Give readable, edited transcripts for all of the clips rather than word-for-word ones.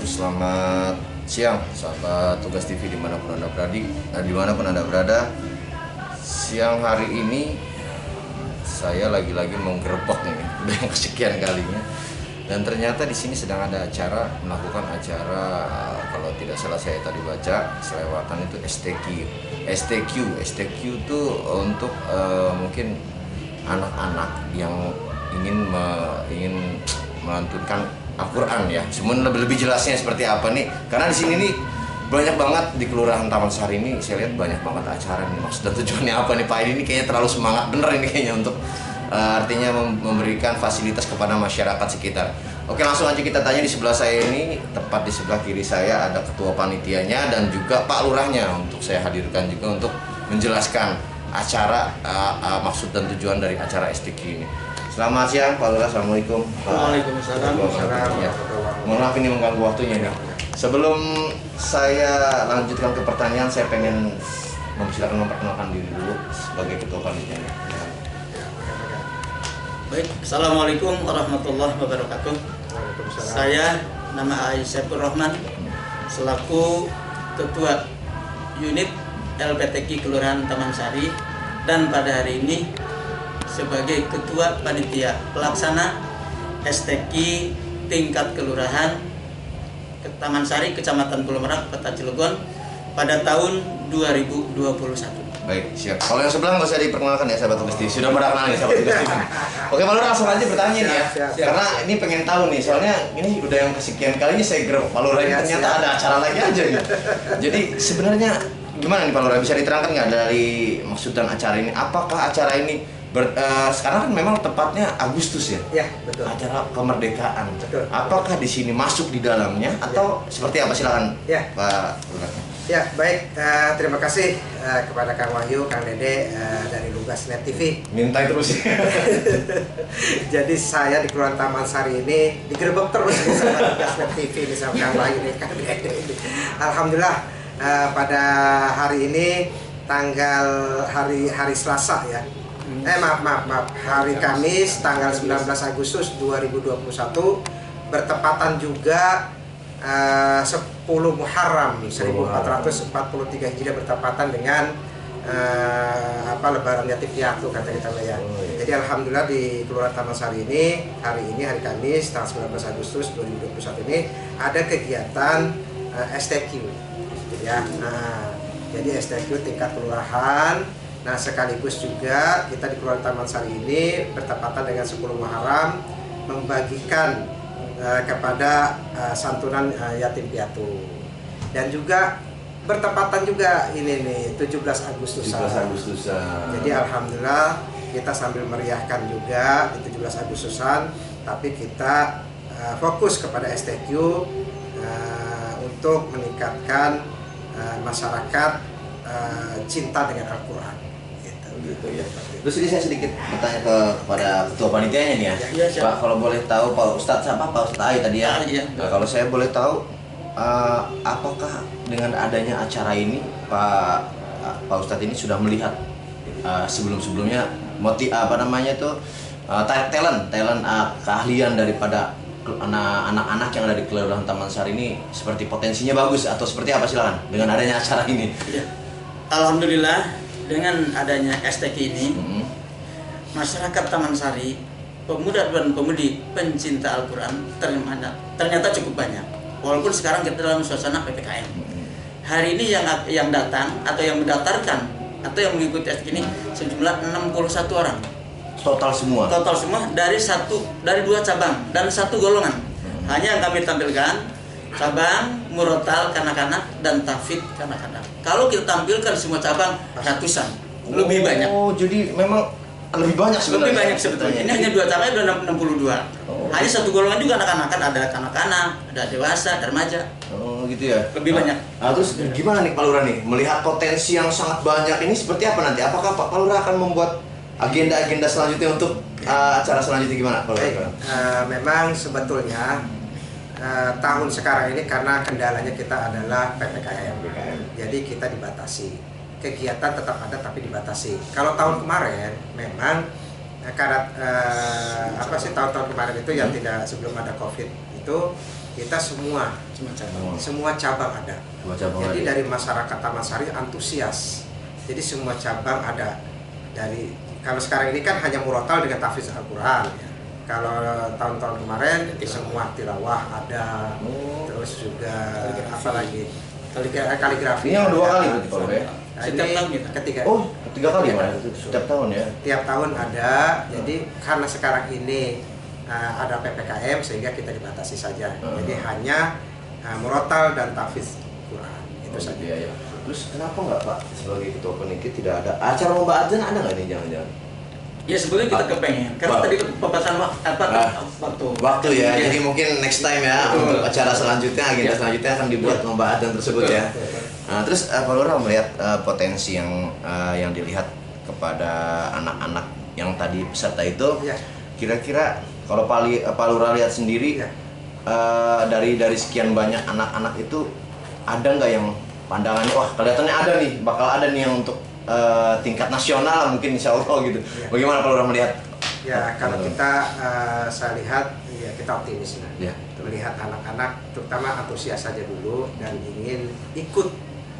Selamat siang sahabat Tugas TV dimanapun anda berada. Siang hari ini saya lagi-lagi menggerebek ini, udah yang kesekian kalinya. Dan ternyata di sini sedang ada melakukan acara, kalau tidak salah saya tadi baca selewatan itu STQ itu untuk mungkin anak-anak yang ingin melantunkan Al-Quran ya. Sebenarnya lebih jelasnya seperti apa nih? Karena di sini nih banyak banget di Kelurahan Taman Sari ini, saya lihat banyak banget acara nih. Maksud dan tujuannya apa nih Pak? Ini kayaknya terlalu semangat bener ini kayaknya untuk artinya memberikan fasilitas kepada masyarakat sekitar. Oke, langsung aja kita tanya. Di sebelah saya ini, tepat di sebelah kiri saya ada ketua panitianya dan juga Pak Lurahnya untuk saya hadirkan juga untuk menjelaskan acara maksud dan tujuan dari acara STQ ini. Selamat siang Pak Lurah, Assalamualaikum. Waalaikumsalam. Ya. Mohon maaf ini mengganggu waktunya nih. Sebelum saya lanjutkan ke pertanyaan, saya pengen memperkenalkan diri dulu sebagai ketua panitia. Baik, Assalamualaikum warahmatullahi wabarakatuh. Saya nama Aisyafur Rahman, selaku Ketua Unit LPTQ Kelurahan Taman Sari, dan pada hari ini sebagai Ketua Panitia Pelaksana STQ tingkat Kelurahan Taman Sari, Kecamatan Pulau Merak, Kota Cilegon pada tahun 2021. Baik, siap. Kalau yang sebelah nggak usah diperkenalkan ya sahabat Tugas TV. Sudah pada kenal nih sahabat Tugas TV. Oke, Pak Lurah langsung aja bertanya nih ya. Karena ini pengen tahu nih, soalnya ini udah yang kesekian kalinya saya gerok Pak Lurah ini ternyata ada acara lagi aja nih. Jadi sebenarnya gimana nih Pak Lurah, bisa diterangkan nggak dari maksud dan acara ini? Apakah acara ini sekarang kan memang tepatnya Agustus ya? Ya, betul. Acara kemerdekaan. Betul. Apakah di sini masuk di dalamnya atau seperti apa, silakan Ya. Pak Lurah. Ya, baik. Terima kasih kepada Kang Wahyu, Kang Dede dari Lugas Net TV. Minta terus. Jadi saya di Kelurahan Taman Sari ini digerebek terus nih sama Lugas Net TV nih sama Kang Wahyu nih, Kang Dede ini. Alhamdulillah pada hari ini tanggal hari Selasa ya. Maaf, hari Kamis tanggal 19 Agustus 2021 bertepatan juga 10 Muharram 1443 Hijriah, bertepatan dengan Lebaran Yatim Piatu kata kita ya. Jadi alhamdulillah di Kelurahan Taman Sari ini hari Kamis tanggal 19 Agustus 2021 ini ada kegiatan STQ ya. Jadi STQ tingkat kelurahan. Nah, sekaligus juga kita di Kelurahan Taman Sari ini bertepatan dengan 10 Muharram membagikan kepada santunan yatim piatu, dan juga bertepatan juga ini nih 17 Agustusan. Jadi alhamdulillah kita sambil meriahkan juga di 17 Agustusan, tapi kita fokus kepada STQ untuk meningkatkan masyarakat cinta dengan Al-Quran. Gitu ya. Terus ini saya sedikit bertanya kepada ketua panitianya nih ya. Pak, kalau boleh tahu Pak Ustadz siapa? Pak Ustadz Ai tadi ya. Nah, kalau saya boleh tahu apakah dengan adanya acara ini Pak Ustadz ini sudah melihat sebelum-sebelumnya talent keahlian daripada anak-anak yang ada di Kelurahan Taman Sari ini, seperti potensinya bagus atau seperti apa, silakan dengan adanya acara ini. Alhamdulillah dengan adanya STQ ini, masyarakat Taman Sari, pemuda dan pemudi pencinta Al-Quran ternyata cukup banyak. Walaupun sekarang kita dalam suasana PPKM. Hari ini yang datang atau yang mendaftarkan atau yang mengikuti STQ ini sejumlah 61 orang. Total semua dari 2 cabang dan 1 golongan. Hanya yang kami tampilkan cabang murotal kanak-kanak dan tafid kanak-kanak. Kalau kita tampilkan semua cabang ratusan, lebih banyak. Oh, jadi memang lebih banyak sebenarnya. Lebih banyak sebetulnya. Ini hanya 2 cabang sudah 62. Hanya 1 golongan juga anak-anak, kan ada kanak-kanak, ada dewasa, ada remaja. Oh, gitu ya. Lebih banyak. Nah, terus gimana nih Pak Lurah nih melihat potensi yang sangat banyak ini seperti apa nanti? Apakah Pak Lurah akan membuat agenda-agenda selanjutnya untuk acara selanjutnya gimana Pak Lurah? Memang sebetulnya tahun sekarang ini karena kendalanya kita adalah PPKM. Jadi kita dibatasi. Kegiatan tetap ada tapi dibatasi. Kalau tahun kemarin memang karena tahun-tahun kemarin itu yang tidak sebelum ada COVID itu kita semua Semua cabang ada. Semua cabang Jadi ada. dari masyarakat Taman Sari antusias. Jadi semua cabang ada. Dari kalau sekarang ini kan hanya murotal dengan tahfiz Al-Quran. Kalau tahun-tahun kemarin semua tilawah ada. Terus juga apa lagi? Kaligrafi. Ini yang 2 kali ada. berarti Pak ya? Nah, Setiap ini tahun kita. ketiga. Oh, 3 kali Iya. Pak? Setiap tahun ya? Tiap tahun ada. Jadi karena sekarang ini ada PPKM sehingga kita dibatasi saja. Jadi hanya murotal dan tahfiz Quran itu saja. Iya, ya. Terus kenapa nggak Pak sebagai ketua panitia tidak ada acara lomba adzan, ada nggak nih jangan-jangan? Ya sebetulnya kita kepengen karena tadi pembahasan waktu. Ya, jadi mungkin next time ya untuk acara selanjutnya, agenda selanjutnya akan dibuat lomba adzan tersebut ya. Nah, terus Pak Lurah melihat potensi yang dilihat kepada anak-anak yang tadi peserta itu, kira-kira kalau Pak Lurah lihat sendiri dari sekian banyak anak-anak itu ada nggak yang pandangannya wah kelihatannya ada nih, bakal ada nih yang untuk tingkat nasional mungkin insya Allah gitu. Bagaimana Pak Lurah melihat? Ya kalau saya lihat ya kita optimis Ya. melihat anak-anak terutama antusias saja dulu dan ingin ikut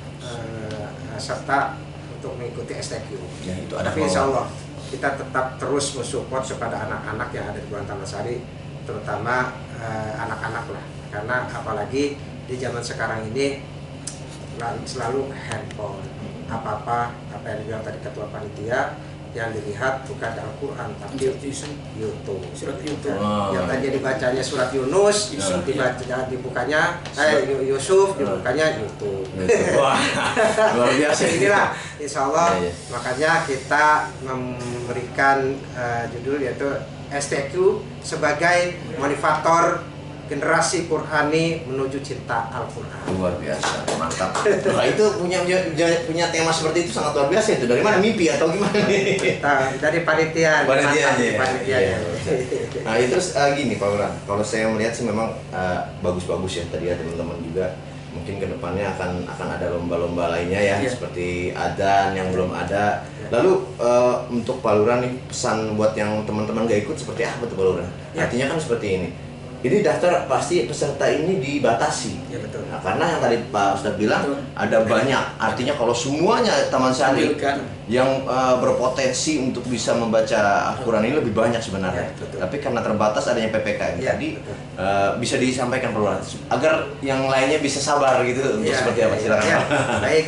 serta untuk mengikuti STQ. Ya, itu ada. Tapi insya Allah kita tetap terus mensupport kepada anak-anak yang ada di Kelurahan Taman Sari, terutama anak-anak lah, karena apalagi di zaman sekarang ini selalu handphone, apa yang dibilang tadi ketua panitia, yang dilihat bukan Al-Quran tapi YouTube. Surat YouTube. Yang tadi dibacanya surat Yunus, dibukanya Yusuf, dibukanya YouTube. Wah, luar biasa. Inilah insya Allah Ya. makanya kita memberikan judul yaitu STQ sebagai motivator generasi Qurani menuju cinta Al-Quran. Luar biasa, mantap. Nah, itu punya tema seperti itu sangat luar biasa itu. Dari mana, mimpi atau gimana nih? Dari panitia. Iya. Nah, terus gini Pak Lurah, kalau saya melihat sih memang bagus-bagus ya tadi ya teman-teman juga. Mungkin kedepannya akan ada lomba-lomba lainnya ya, seperti adzan yang belum ada. Lalu untuk Pak Lurah nih, pesan buat yang teman-teman gak ikut seperti apa tuh Pak Lurah? Artinya kan seperti ini. Ini daftar pasti peserta ini dibatasi. Ya betul. Nah, karena yang tadi Pak Ustadz bilang ada banyak. Artinya kalau semuanya Taman Sari yang berpotensi untuk bisa membaca Al-Quran ini lebih banyak sebenarnya. Tapi karena terbatas adanya PPKM tadi bisa disampaikan Pak Lurah agar yang lainnya bisa sabar gitu untuk seperti apa, silakan. Baik,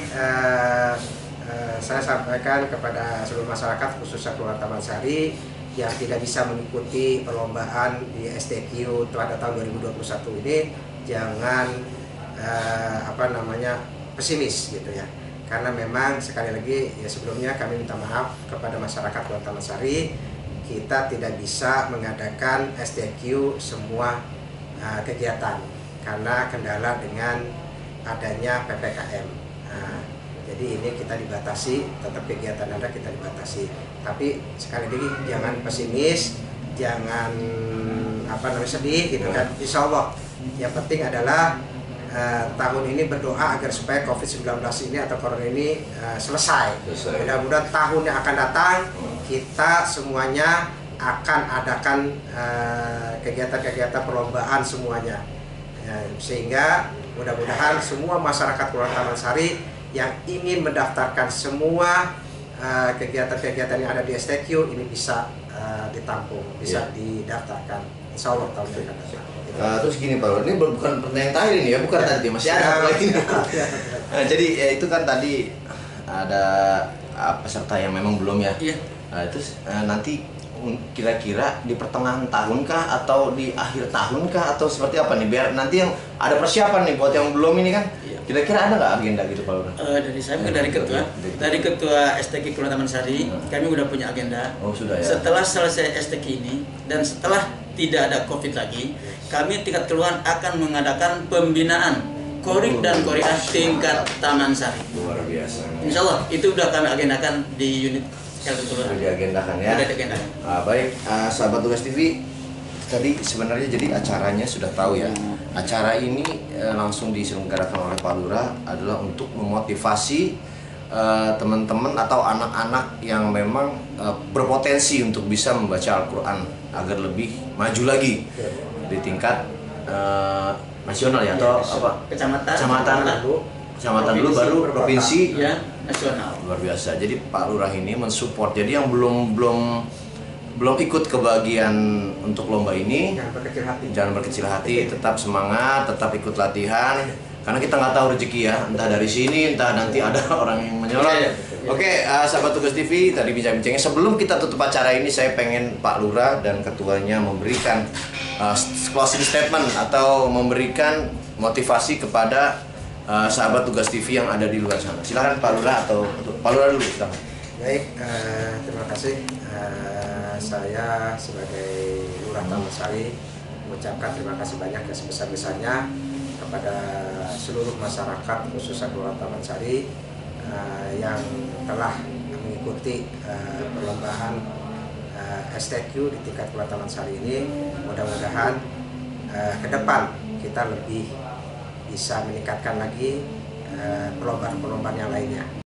saya sampaikan kepada seluruh masyarakat khususnya Kelurahan Taman Sari yang tidak bisa mengikuti perlombaan di STQ pada tahun 2021 ini jangan pesimis gitu ya, karena memang sekali lagi ya sebelumnya kami minta maaf kepada masyarakat Kelurahan Taman Sari, kita tidak bisa mengadakan STQ semua kegiatan karena kendala dengan adanya PPKM. Jadi ini kita dibatasi, tetap kegiatan ada kita dibatasi. Tapi sekali lagi jangan pesimis, jangan sedih gitu kan. Insya Allah yang penting adalah tahun ini berdoa agar supaya COVID-19 ini atau corona ini selesai. Mudah-mudahan tahun yang akan datang kita semuanya akan adakan kegiatan-kegiatan perlombaan semuanya. Sehingga mudah-mudahan semua masyarakat Kelurahan Taman Sari yang ingin mendaftarkan semua kegiatan-kegiatan yang ada di STQ ini bisa ditampung, bisa didaftarkan. Insya Allah tahun yang akan datang. Terus gini Pak, ini bukan pertanyaan terakhir ini ya, bukan tadi masih ada satu lagi. Jadi itu kan tadi ada peserta yang memang belum ya. Terus nanti kira-kira di pertengahan tahunkah atau di akhir tahunkah atau seperti apa nih, biar nanti yang ada persiapan nih buat yang belum ini kan. Kira-kira ada nggak agenda gitu Pak Lurah? Dari saya mungkin dari ketua STQ Kelurahan Taman Sari, kami udah punya agenda. Oh sudah ya. Setelah selesai STQ ini dan setelah tidak ada COVID lagi, kami tingkat kelurahan akan mengadakan pembinaan korik dan koriah tingkat Taman Sari. Luar biasa. Insya Allah itu udah kami agendakan di unit Sudah diagendakan ya. Sudah diagendakan. Baik, sahabat Tugas TV, tadi sebenarnya jadi acaranya sudah tahu ya. Acara ini langsung diselenggarakan oleh Pak Lurah adalah untuk memotivasi teman-teman atau anak-anak yang memang berpotensi untuk bisa membaca Al-Quran agar lebih maju lagi di tingkat nasional ya atau apa? Kecamatan dulu baru provinsi ya, nasional. Luar biasa. Jadi Pak Lurah ini mensupport. Jadi yang belum ikut ke bagian untuk lomba ini, jangan berkecil hati, tetap semangat, tetap ikut latihan. Karena kita nggak tahu rezeki ya, entah dari sini, entah nanti ada orang yang menyorot. Oke, sahabat Tugas TV, tadi bincang-bincangnya. Sebelum kita tutup acara ini, saya pengen Pak Lurah dan ketuanya memberikan closing statement atau memberikan motivasi kepada sahabat Tugas TV yang ada di luar sana. Silakan Pak Lurah atau Pak Lurah dulu. Silakan. Baik, terima kasih. Saya sebagai Lurah Taman Sari mengucapkan terima kasih banyak yang sebesar-besarnya kepada seluruh masyarakat khususnya Kelurahan Taman Sari yang telah mengikuti perlombaan STQ di tingkat Kelurahan Taman Sari ini. Mudah-mudahan ke depan kita lebih bisa meningkatkan lagi perlombaan-perlombaan yang lainnya.